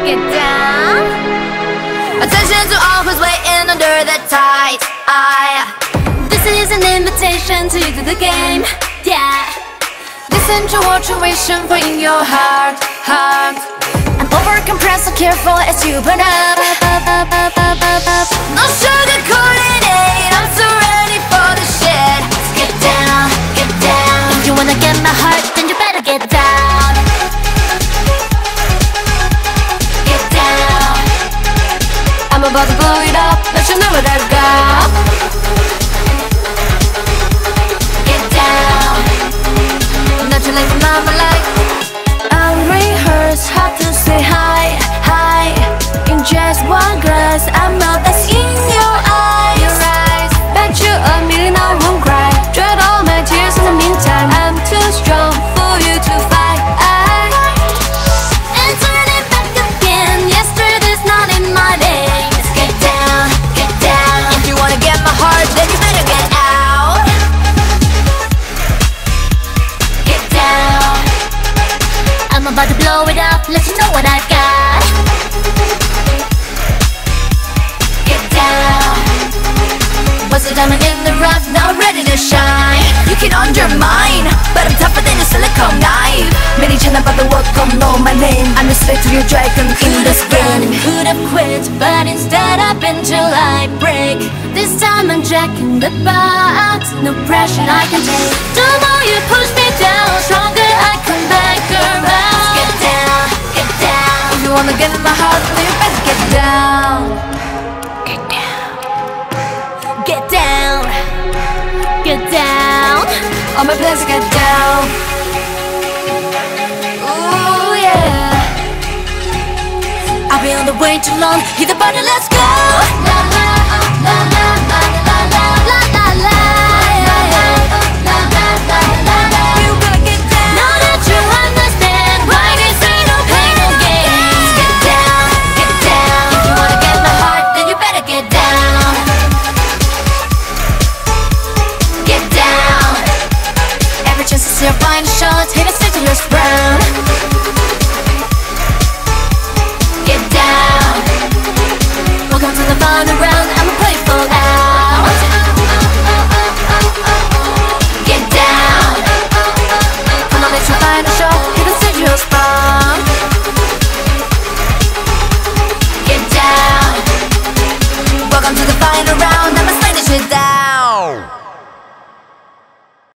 get down. Attention to all who's waiting under the tide. This is an invitation to the game. Yeah. Listen to what you wishing for in your heart. I'm over-compressed, so careful as you burn up. No sugarcoating it, I'm so ready for the shit. Let's get down, get down. If you wanna get my heart, then you better get down. Get down. I'm about to blow it up, let you know what I got. Get down. Not you like the mama like. I'll rehearse how to say hi, hi. In just one glass, I'm not that's in your eyes. Your eyes. Bet you a million I won't cry. Dried all my tears in the meantime. I'm too strong for you to fight. And turn it back again. Yesterday's not in my name. Let's get down, get down. If you wanna get my heart, then you better get out. Get down. I'm about to blow it up, let you know what I've got. Get down. What's the diamond in the rough, now I'm ready to shine. You can undermine, but I'm tougher than a silicone knife. Many channel but the work don't know my name. I'm the slave to your dragon in this game. Could have quit, but instead I've been till I break. This time I'm jacking the box, no pressure I can take. The more you push me down, stronger I come back around. Get down, get down. If you wanna get in my heart, then you better get down. Get down, get down, get down. All my plans get down. Ooh yeah. I've been on the way too long. Hit the button, let's go.